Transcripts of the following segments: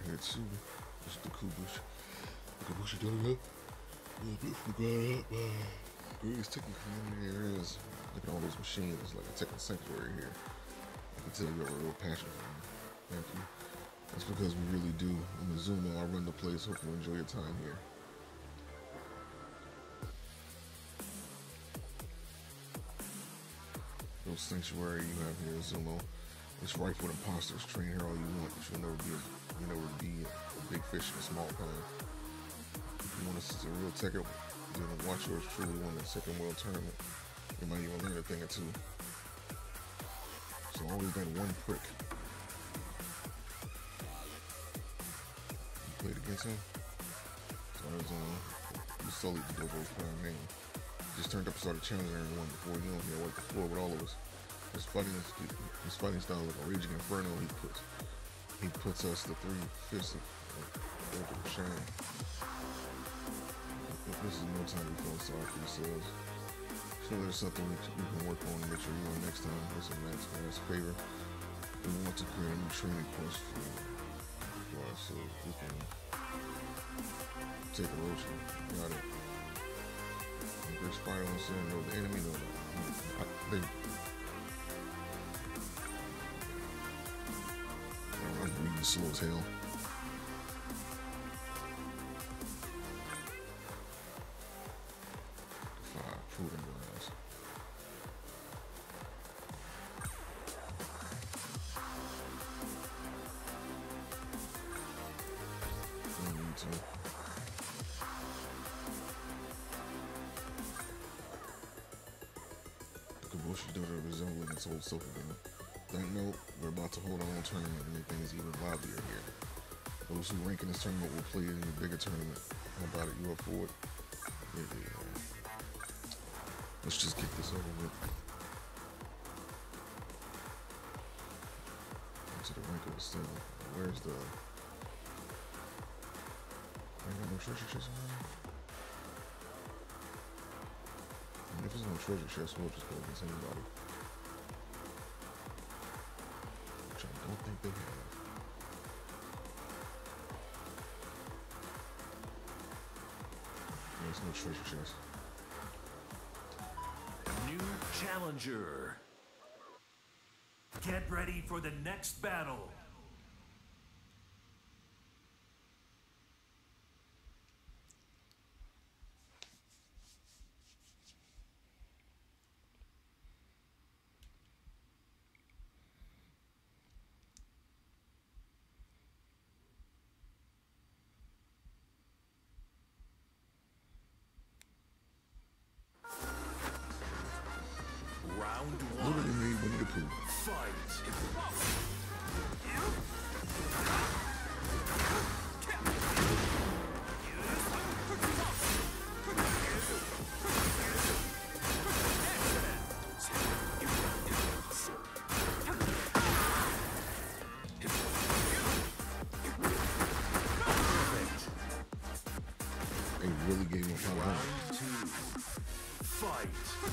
here too. This is the Kubush. The Kubush done it up. A little bit from the ground up. Greatest Tekken community there is. Look at all those machines. It's like a Tekken sanctuary here. I can tell you have a real passion for them. Thank you. That's because we really do. I'm Azuma. I run the place. Hope you enjoy your time here. Little sanctuary you have here, Zumo. It's rife with imposters. Train here all you want, but you'll never be a big fish in a small pond. If you want to see a real Tekken, then watch yours truly win the second world tournament. You might even learn a thing or two. So always done one prick. You played against him? So I was you sullied the Gojo's prime name. Just turned up and started challenging everyone before you know he had wiped the floor with all of us. His fighting style like a raging inferno. He puts us the 3/5 of shame. This is no time to feel sorry for yourselves. So there's something we can work on to make sure you win next time. Listen, Max, for his favor. We want to create a new training course for us so we can take a road trip. Got it. There's fire on sand, no, the enemy, no. I'm reading slow as hell. Proving grounds. Don't need to. The Kabushi does resembling its old self again. Don't know, we're about to hold our own tournament and make things even livelier here. Those who rank in this tournament will play in a bigger tournament. How about it? You up for it? Yeah. Let's just get this over with. Into the rank of the stable. Where's the... I ain't got no treasure chest around. And if there's no treasure chest, we'll just go against anybody. Which I don't think they have. There's no treasure chest. New challenger. Get ready for the next battle. Round one. Literally made Winnie the Pooh. Fight. They really gave him 500. Round two. Fight.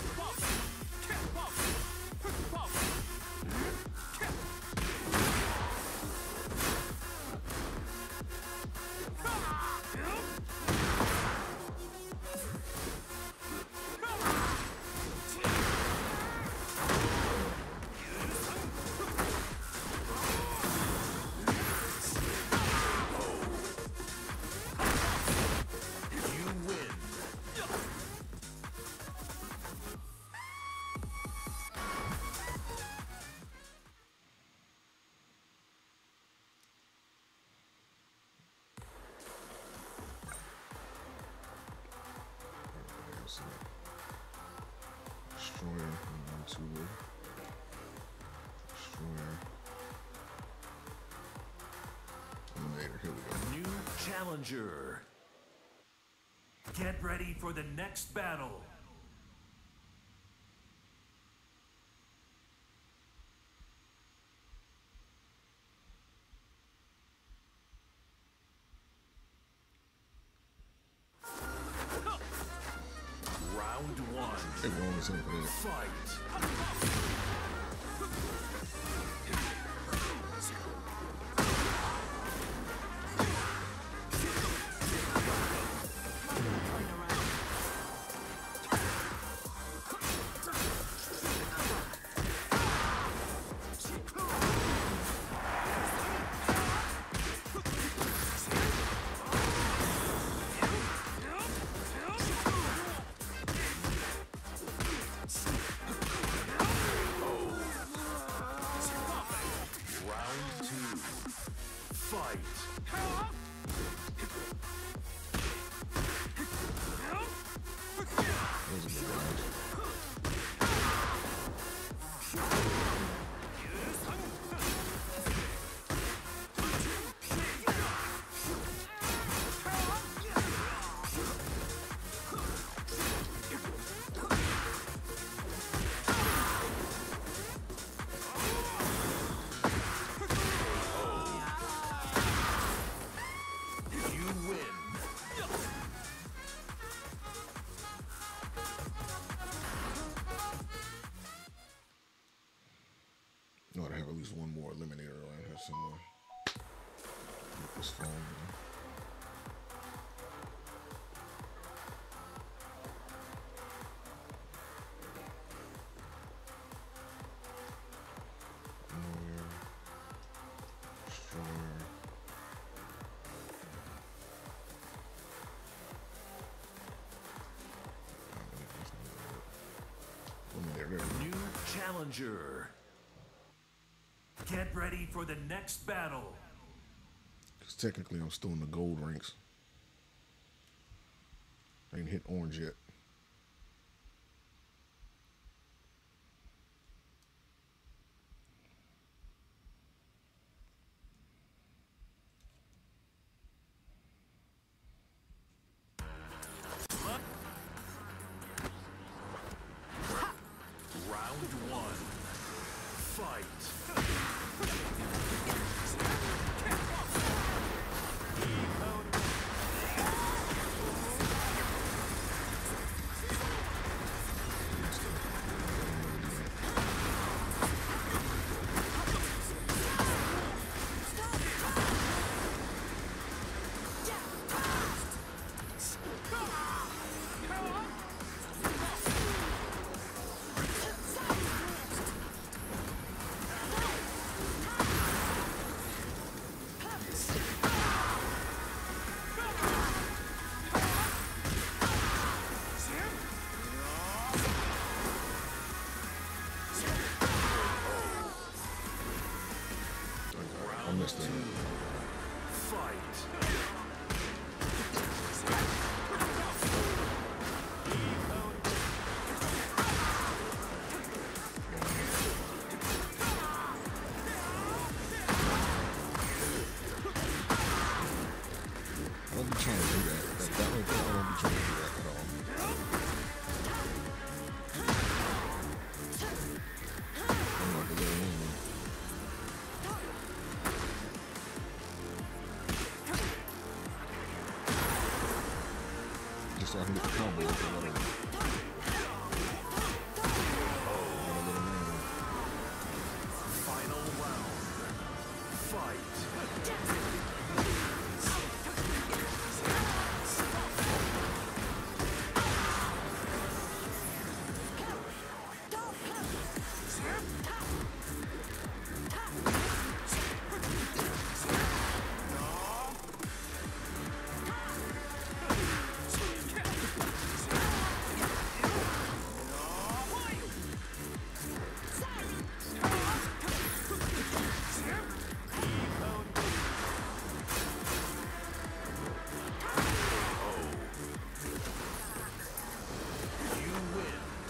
Destroyer, YouTuber. Destroyer. Eliminator, here we go. New challenger. Get ready for the next battle. Round one. Hey, we're on the same page. Fight. two, fight. That was a good round. You win. I ought to have at least one more eliminator around here somewhere. Make this fun, Annoyer, Destroyer. New challenger. Get ready for the next battle. Because technically I'm still in the gold ranks. I ain't hit orange yet. Round one. Fight. I missed that. Fight. I don't be trying to do that. That right there, I don't be trying to do that at all. I'm like a little man. Just so I can get the combo or whatever. I'm a little man. Final round. Fight. You win.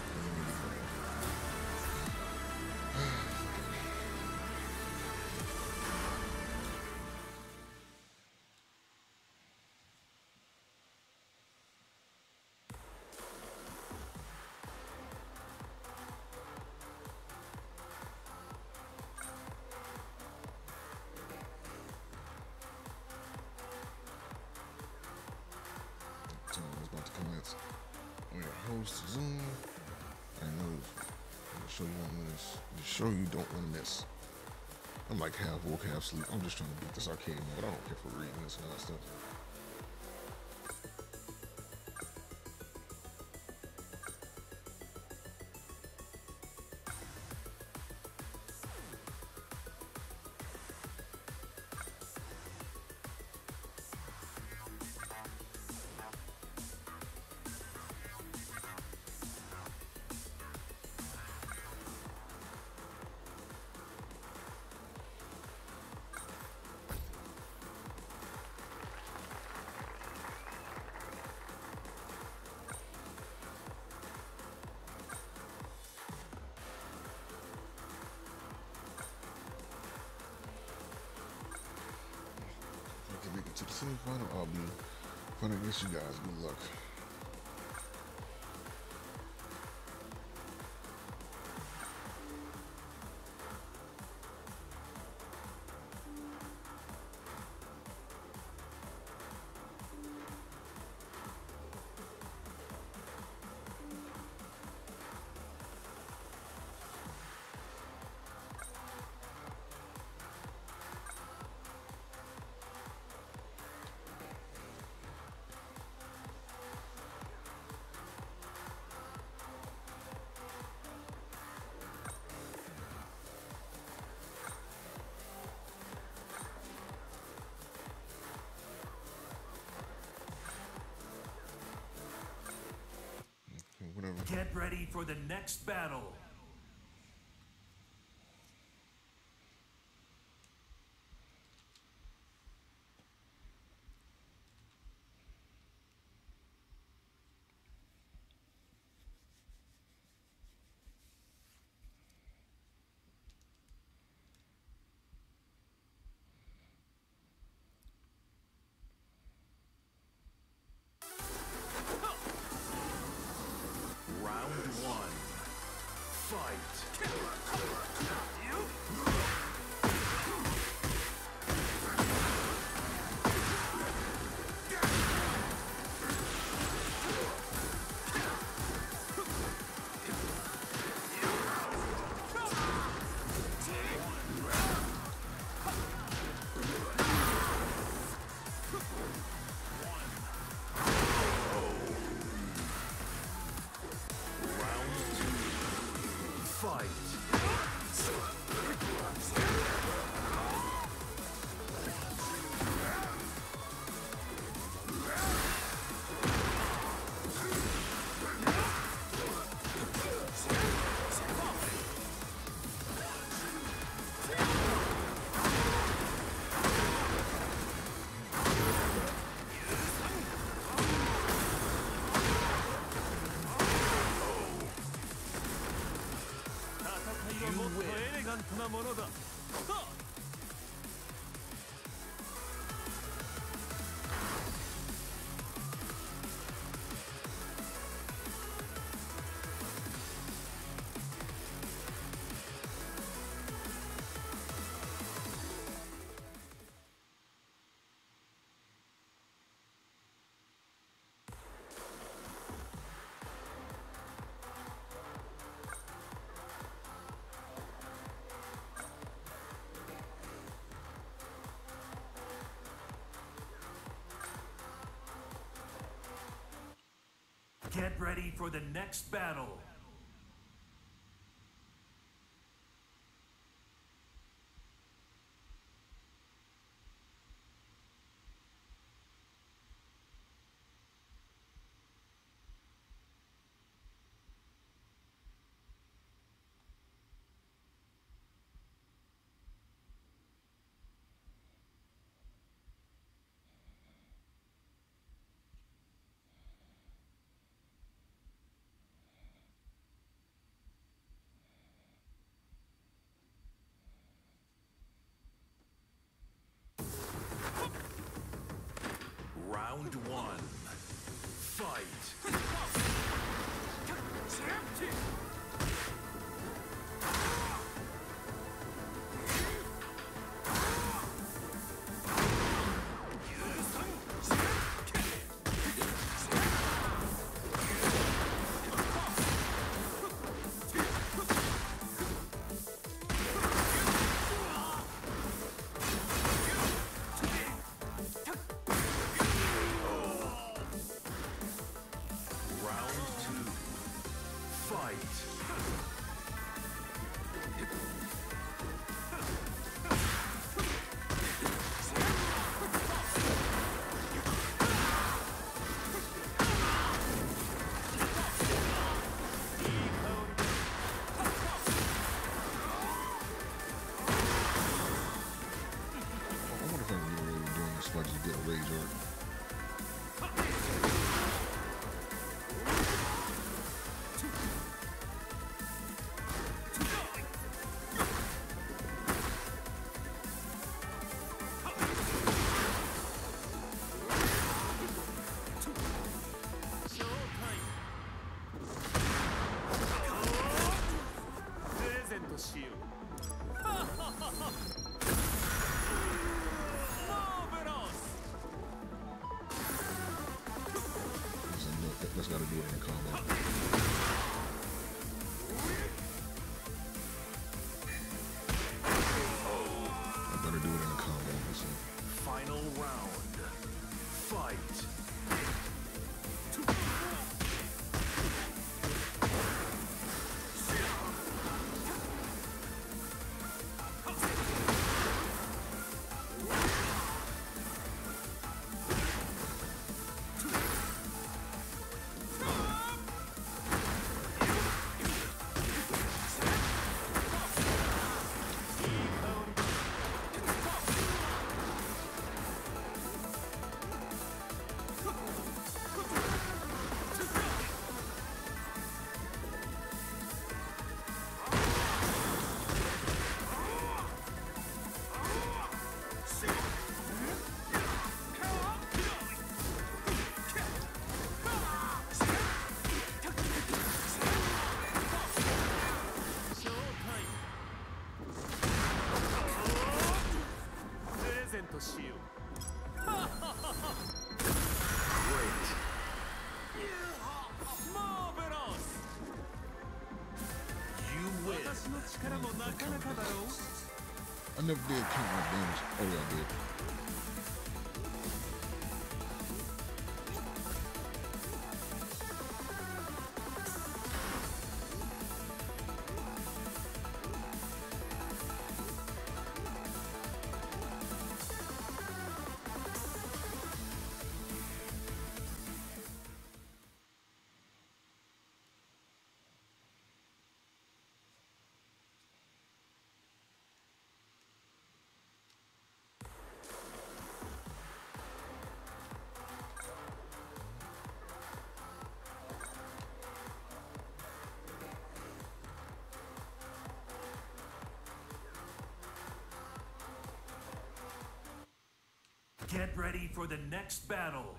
Time is about to commence. We are host Zoom. I know. I'm sure you won't miss. I'm sure you don't want to miss. I'm like half woke, half sleep. I'm just trying to beat this arcade mode. I don't care for reading this and all that stuff. to the semifinal, I'll be fighting against you guys. Good luck. Whatever. Get ready for the next battle. Get ready for the next battle. Round one. Fight. Like you get a rage art. gotta do it in a combo. I better do it in a combo. Listen. Final round. Fight. I never did count my damage. Oh yeah, I did. Get ready for the next battle.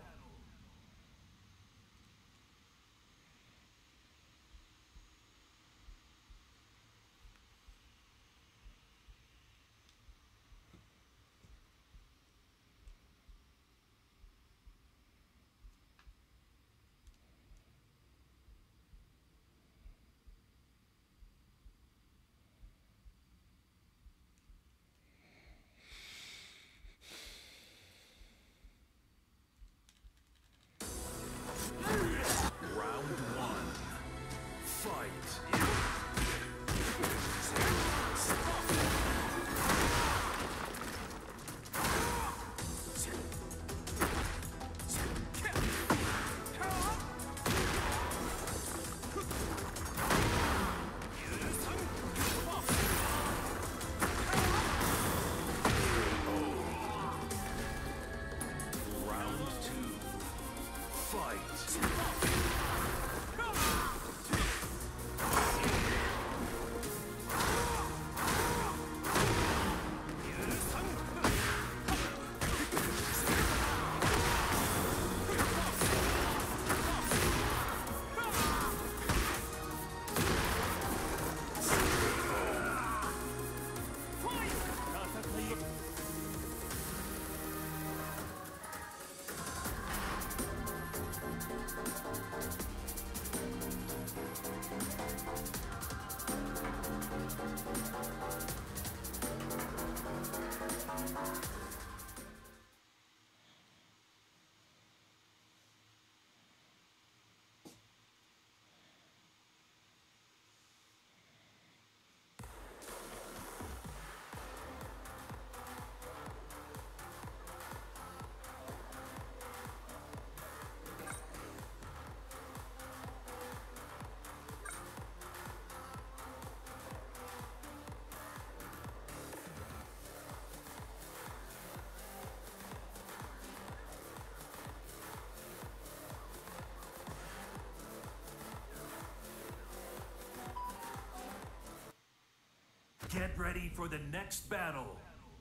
Get ready for the next battle.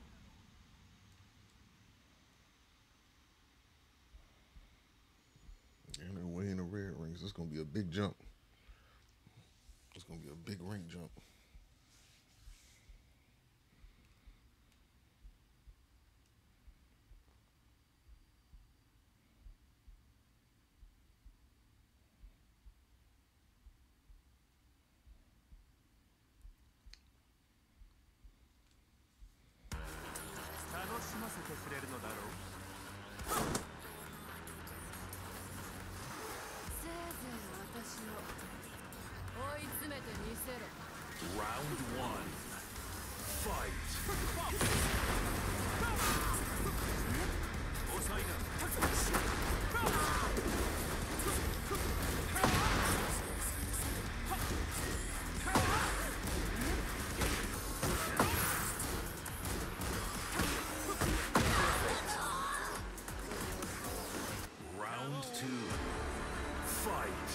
And they're way in the red rings. It's gonna be a big jump. It's gonna be a big rank jump. ませてくれるのだろう。 せいぜい私を追い詰めてみせろ。 Round 1. Fight. 遅いな。Round 2. Fight.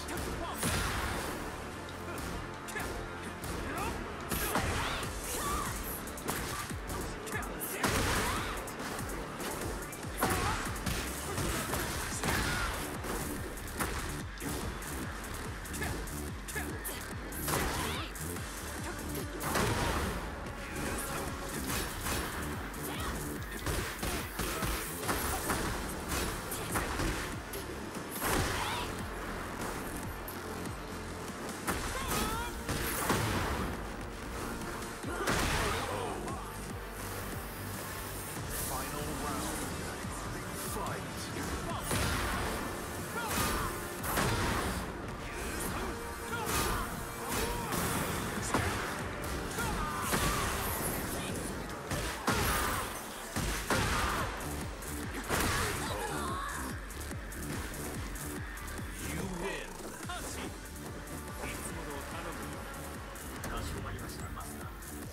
Final round. Fight. You win. いつものを頼むよ。 かしこまりました、マスター。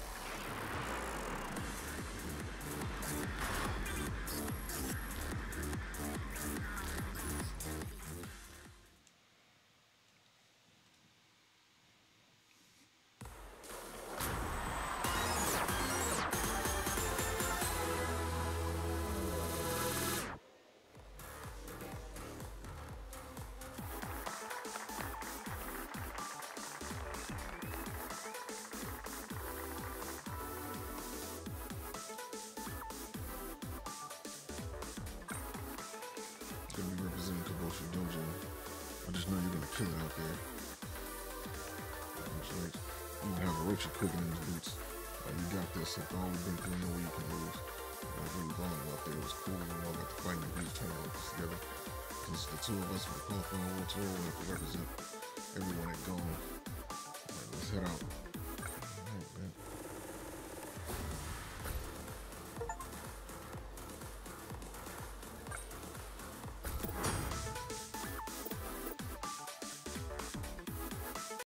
Gonna be representing Kaboshi Dojo. I just know you're gonna kill it out there. That's right. You even have Orochi cooking in his boots. You got this. Like all we've been putting no way you can lose. I was really balling out there. It was cool. We all got to fight in the great tournament like this together. This is the two of us for the qualifying world tour. We have to represent everyone at Gone. All right, let's head out.